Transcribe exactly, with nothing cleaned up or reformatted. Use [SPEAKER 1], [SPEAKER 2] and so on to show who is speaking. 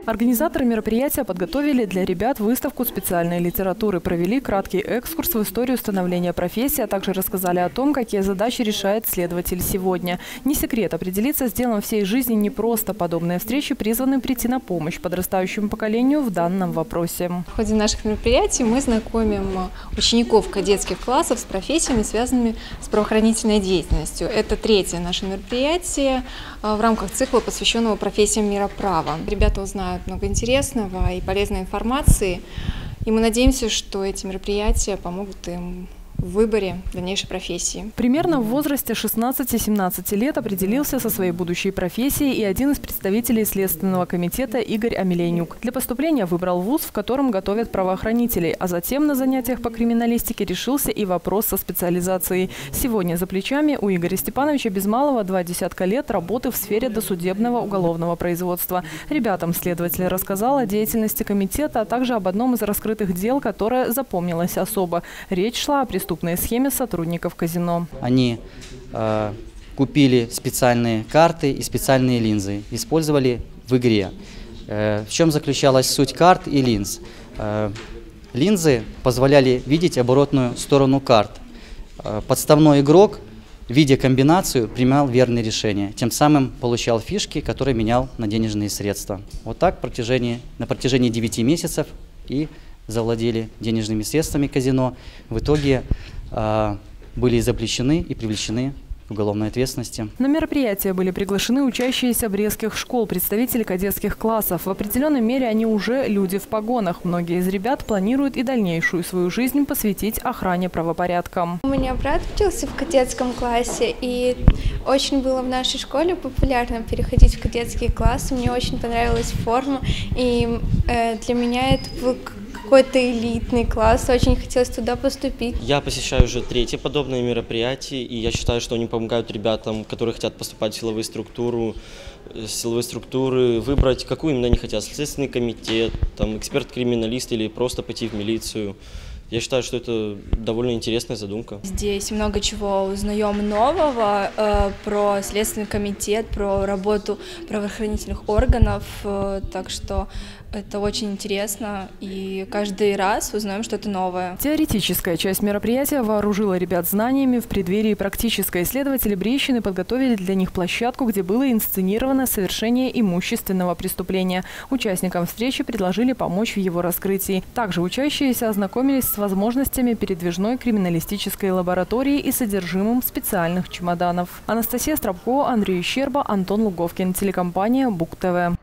[SPEAKER 1] Организаторы мероприятия подготовили для ребят выставку специальной литературы, провели краткий экскурс в историю становления профессии, а также рассказали о том, какие задачи решает следователь сегодня. Не секрет, определиться с делом всей жизни непросто. Подобные встречи призваны прийти на помощь подрастающему поколению в данном вопросе.
[SPEAKER 2] В ходе наших мероприятий мы знакомим учеников кадетских классов с профессиями, связанными с правоохранительной деятельностью. Это третье наше мероприятие в рамках цикла, посвященного профессиям мира права. Ребята узнают много интересного и полезной информации, и мы надеемся, что эти мероприятия помогут им в выборе дальнейшей профессии.
[SPEAKER 1] Примерно в возрасте шестнадцати-семнадцати лет определился со своей будущей профессией и один из представителей Следственного комитета Игорь Амелейнюк. Для поступления выбрал вуз, в котором готовят правоохранителей, а затем на занятиях по криминалистике решился и вопрос со специализацией. Сегодня за плечами у Игоря Степановича без малого два десятка лет работы в сфере досудебного уголовного производства. Ребятам следователь рассказал о деятельности комитета, а также об одном из раскрытых дел, которое запомнилось особо. Речь шла о преступлении схеме сотрудников казино.
[SPEAKER 3] Они э, купили специальные карты и специальные линзы, использовали в игре. Э, в чем заключалась суть карт и линз? Э, линзы позволяли видеть оборотную сторону карт. Э, подставной игрок, видя комбинацию, принимал верные решения, тем самым получал фишки, которые менял на денежные средства. Вот так протяжении, на протяжении девяти месяцев и завладели денежными средствами казино. В итоге э, были запрещены и привлечены к уголовной ответственности.
[SPEAKER 1] На мероприятие были приглашены учащиеся брестских школ, представители кадетских классов. В определенной мере они уже люди в погонах. Многие из ребят планируют и дальнейшую свою жизнь посвятить охране правопорядка.
[SPEAKER 4] У меня брат учился в кадетском классе, и очень было в нашей школе популярно переходить в кадетский класс. Мне очень понравилась форма, и э, для меня это был какой-то элитный класс, очень хотелось туда поступить.
[SPEAKER 5] Я посещаю уже третье подобное мероприятие, и я считаю, что они помогают ребятам, которые хотят поступать в силовые структуры, силовые структуры, выбрать, какую именно они хотят, Следственный комитет, там, эксперт-криминалист или просто пойти в милицию. Я считаю, что это довольно интересная задумка.
[SPEAKER 6] Здесь много чего узнаем нового э, про Следственный комитет, про работу правоохранительных органов, э, так что это очень интересно, и каждый раз узнаем что-то новое.
[SPEAKER 1] Теоретическая часть мероприятия вооружила ребят знаниями в преддверии практической. Исследователи Брестщины подготовили для них площадку, где было инсценировано совершение имущественного преступления. Участникам встречи предложили помочь в его раскрытии. Также учащиеся ознакомились с возможностями передвижной криминалистической лаборатории и содержимым специальных чемоданов. Анастасия Стробко, Андрей Щерба, Антон Луговкин. Телекомпания БУК ТВ.